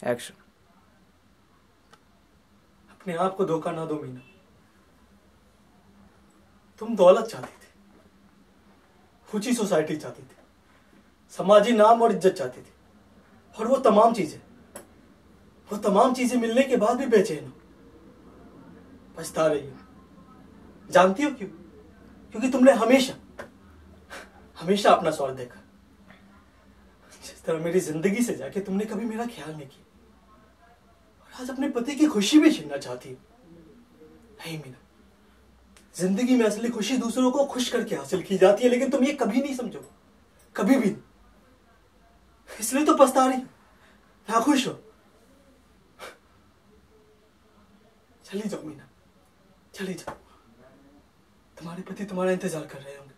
Action. अपने आप को धोखा ना दो मीना। तुम दौलत चाहती थी, ऊंची सोसाइटी चाहती थी, समाजी नाम और इज्जत चाहती थी, और वो तमाम चीजें मिलने के बाद भी बेचैन हो, पछता रही हो। जानती हो क्यों? क्योंकि तुमने हमेशा अपना स्वार्थ देखा। जिस तरह मेरी जिंदगी से जाके तुमने कभी मेरा ख्याल नहीं किया, और आज अपने पति की खुशी भी छीनना चाहती हो। नहीं मीना, जिंदगी में असली खुशी दूसरों को खुश करके हासिल की जाती है, लेकिन तुम ये कभी नहीं समझो, कभी भी नहीं। इसलिए तो पछता रही हो, नाखुश हो। चली जाओ मीना, चली जाओ। तुम्हारे पति तुम्हारा इंतजार कर रहे होंगे।